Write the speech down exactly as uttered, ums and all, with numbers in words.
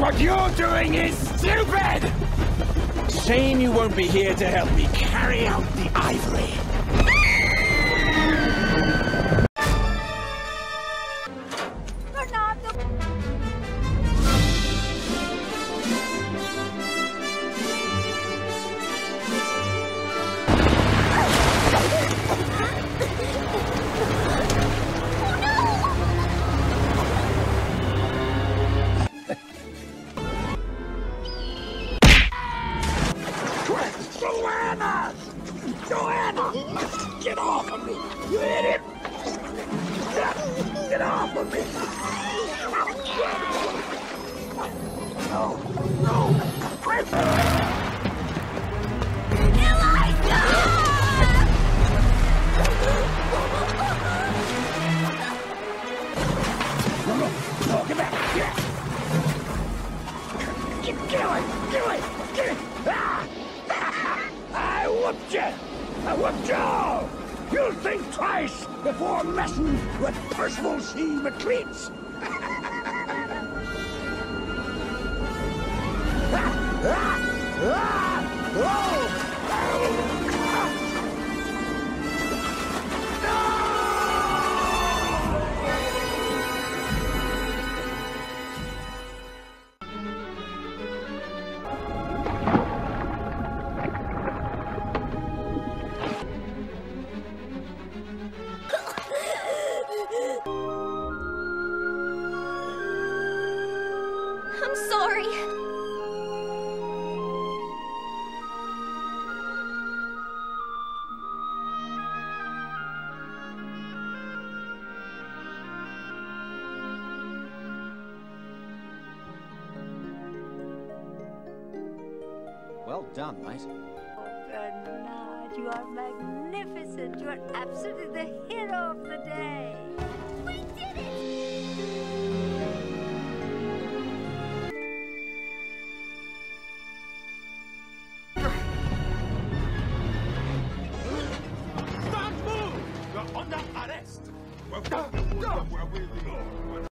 what you're doing is stupid! Shame you won't be here to help me carry out the ivory. Joanna! Joanna! Get off of me! You idiot! Get off of me! No! No! Eliza! No, no! No, get back! Yeah! Get, get away! Get away! Get it! Ah! I whooped you! I whooped you! You'll think twice before messing with Percival C. McLeach! ah! Ah! Ah! Oh! I'm sorry. Well done, mate. Bernard, you are magnificent. You are absolutely the hero of the day.